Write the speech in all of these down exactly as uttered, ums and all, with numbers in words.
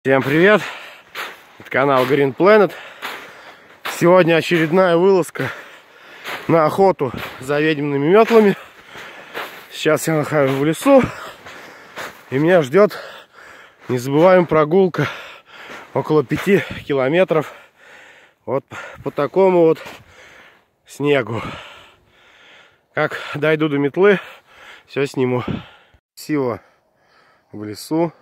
Всем привет! Это канал Green Planet. Сегодня очередная вылазка на охоту за ведьмиными метлами. Сейчас я нахожусь в лесу, и меня ждет незабываемая прогулка около пяти километров вот по такому вот снегу. Как дойду до метлы, все сниму. Красиво в лесу.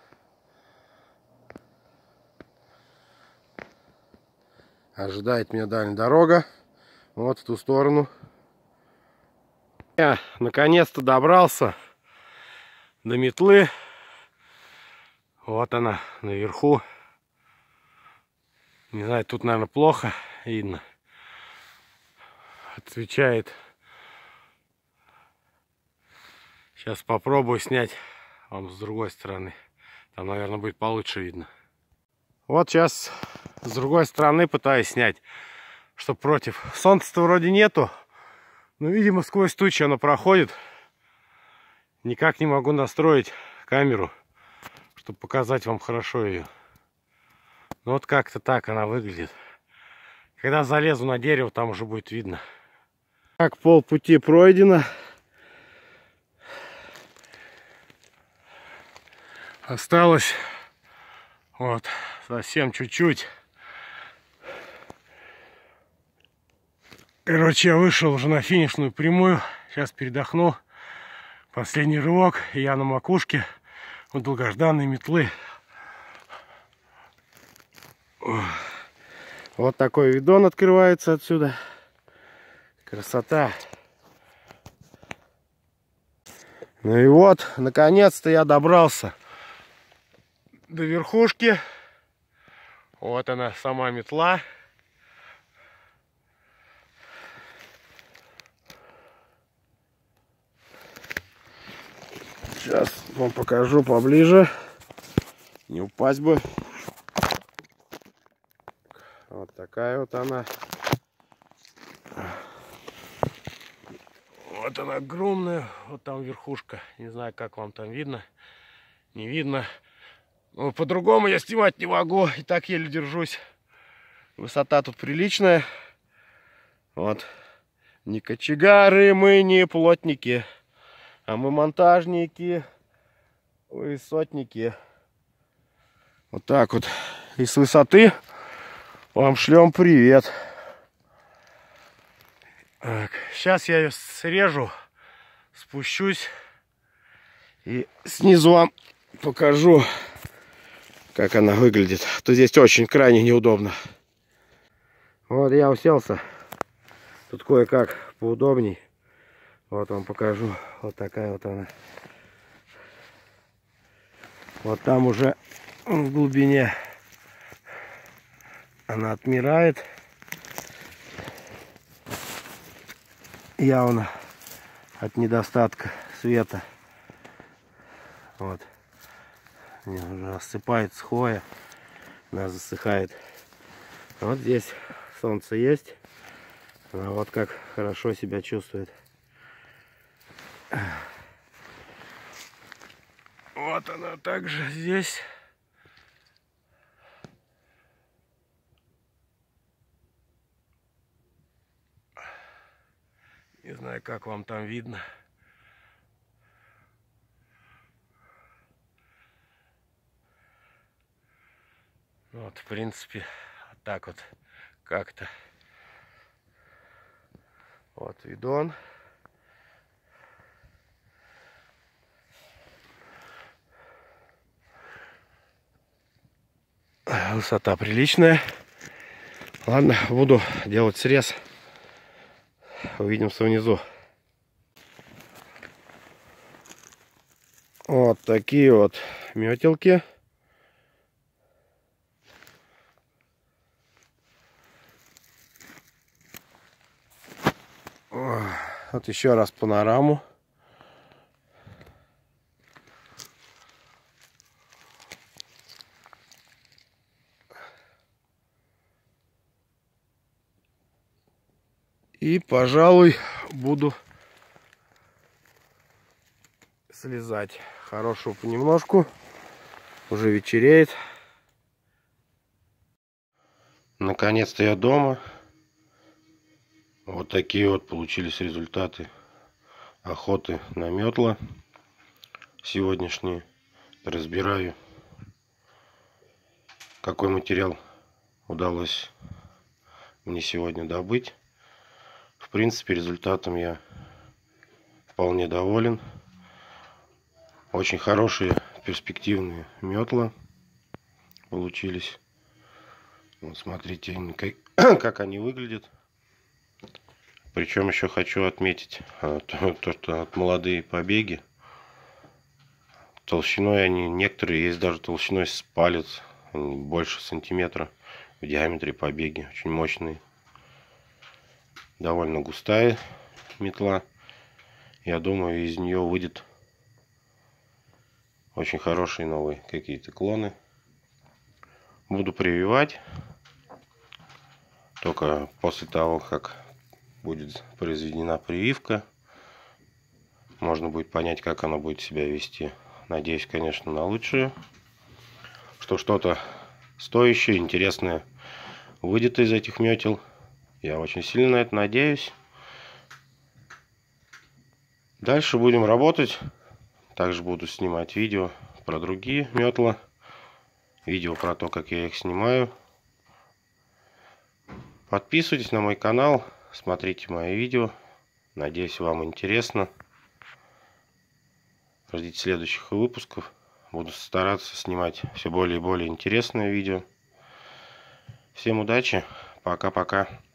Ожидает меня дальняя дорога. Вот в ту сторону. Я наконец-то добрался до метлы. Вот она наверху. Не знаю, тут, наверное, плохо видно. Отвечает. Сейчас попробую снять вам с другой стороны. Там, наверное, будет получше видно. Вот сейчас с другой стороны пытаюсь снять, что против. Солнца-то вроде нету, но, видимо, сквозь тучи оно проходит. Никак не могу настроить камеру, чтобы показать вам хорошо ее. Ну вот как-то так она выглядит. Когда залезу на дерево, там уже будет видно. Так, полпути пройдено. Осталось вот совсем чуть-чуть. Короче, я вышел уже на финишную прямую. Сейчас передохну. Последний рывок. И я на макушке у долгожданной метлы. Вот такой видон открывается отсюда. Красота. Ну и вот, наконец-то я добрался до верхушки. Вот она, сама метла. Сейчас вам покажу поближе. Не упасть бы. Вот такая вот она. Вот она огромная. Вот там верхушка. Не знаю, как вам там видно. Не видно. Ну, по-другому я снимать не могу. И так еле держусь. Высота тут приличная. Вот. Не кочегары, мы не плотники. А мы монтажники. Высотники. Вот так вот. И с высоты вам шлем привет. Так, сейчас я ее срежу. Спущусь. И снизу вам покажу, как она выглядит. То здесь очень крайне неудобно. Вот я уселся. Тут кое-как поудобней. Вот вам покажу. Вот такая вот она. Вот там уже в глубине она отмирает. Явно от недостатка света. Вот. Уже рассыпается хвоя. Она засыхает. Вот здесь солнце есть. Она вот как хорошо себя чувствует. Вот она также здесь. Не знаю, как вам там видно. Вот, в принципе, вот так вот как-то. Вот видон. Высота приличная. Ладно, буду делать срез. Увидимся внизу. Вот такие вот метелки. Вот еще раз панораму. И, пожалуй, буду слезать. Хорошего понемножку. Уже вечереет. Наконец-то я дома. Вот такие вот получились результаты охоты на метла сегодняшние. Разбираю, какой материал удалось мне сегодня добыть. В принципе, результатом я вполне доволен. Очень хорошие перспективные метла получились. Вот смотрите, как, как они выглядят. Причем еще хочу отметить то, то, что от молодые побеги. Толщиной они, некоторые есть даже толщиной с палец, больше сантиметра в диаметре побеги. Очень мощные. Довольно густая метла. Я думаю, из нее выйдет очень хорошие новые какие-то клоны. Буду прививать только после того, как будет произведена прививка. Можно будет понять, как она будет себя вести. Надеюсь, конечно, на лучшее. Что что-то стоящее, интересное выйдет из этих метел. Я очень сильно на это надеюсь. Дальше будем работать. Также буду снимать видео про другие метла. Видео про то, как я их снимаю. Подписывайтесь на мой канал. Смотрите мои видео. Надеюсь, вам интересно. Ждите следующих выпусков. Буду стараться снимать все более и более интересные видео. Всем удачи. Пока-пока.